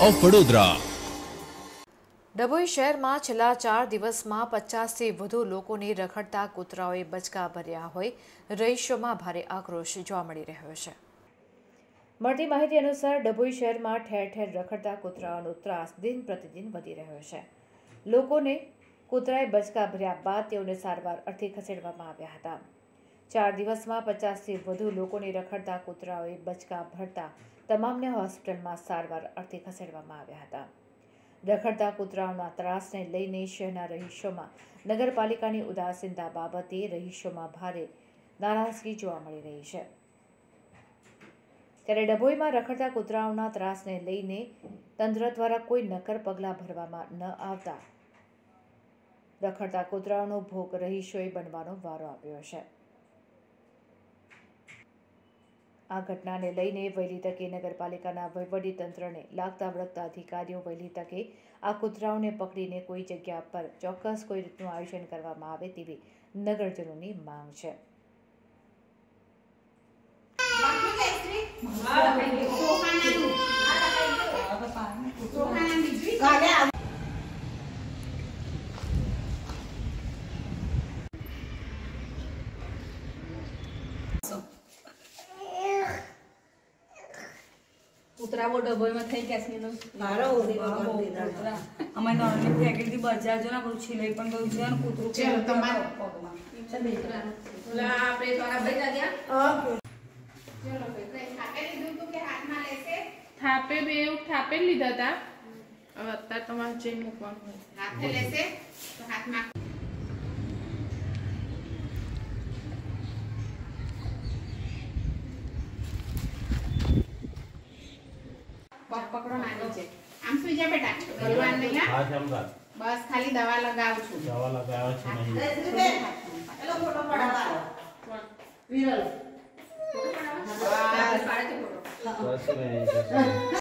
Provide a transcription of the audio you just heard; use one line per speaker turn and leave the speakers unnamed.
Of Vadodara.
Dabhoi શહેરમાં છેલ્લા 4 દિવસમાં 50થી વધુ લોકોની રખડતા કૂતરાઓએ બચકા ભર્યા હોય રહીશોમાં ભારે આક્રોશ જોવા મળી રહ્યો છે। મળતી માહિતી અનુસાર ડભોઈ શહેરમાં ઠેર ઠેર રખડતા કૂતરાઓનો ત્રાસ દિન પ્રતિદિન વધી રહ્યો છે। લોકોને કૂતરાએ બચકા ભર્યા બાદ તેઓને સારવાર અર્થે ખસેડવામાં આવ્યા હતા। 4 દિવસમાં 50થી વધુ લોકોની રખડતા કૂતરાઓએ બચકા ભરતા તમામને હોસ્પિટલમાં સારવાર અર્થે ખસેડવામાં આવ્યા હતા। રખડતા કૂતરાઓના ત્રાસને લઈને શહેરના રહીશોમાં નગરપાલિકાની ઉદાસીનતા બાબતે રહીશોમાં ભારે નારાજગી જોવા મળી રહી છે। ત્યારે ડભોઈમાં રખડતા કૂતરાઓના ત્રાસને લઈને તંત્ર દ્વારા કોઈ નક્કર પગલાં ભરવામાં ન આવતા રખડતા કૂતરાઓનો ભોગ રહીશોએ બનવાનો વારો આવ્યો છે। આ ઘટનાને લઈને વહેલી તકે નગરપાલિકાના વહીવટી તંત્રને લાગતા વળગતા અધિકારીઓ વહેલી તકે આ કૂતરાઓને પકડીને કોઈ જગ્યા પર ચોક્કસ કોઈ રીતનું આયોજન કરવામાં આવે તેવી નગરજનોની માંગ છે।
કૂતરા બહુ ડબોઈમાં થઈ ગયા છે મારો અમે નોર્મલી ફેંકી બજાર જો ને બધું છીલાઈ પણ ગયું છે ને કૂતરું છે તમારા પગમાં આપણે થોડા બેઠા ગયા
ચલો ભાઈ થાપે લીધું તું કે હાથમાં લેશે
થાપે બે થાપે લીધા હતા હવે અત્યારે તમારે જઈ મૂકવાનું હોય
હાથે લેશે તો હાથમાં પકડો નાની છે આમ સુઈ જા બેટા ગલવાન નહીં હા જમવા બસ ખાલી દવા લગાવું છું દવા લગાવે છે નહીં એલો ફોટો પડાવા વિરલ ફોટો પડાવા બસ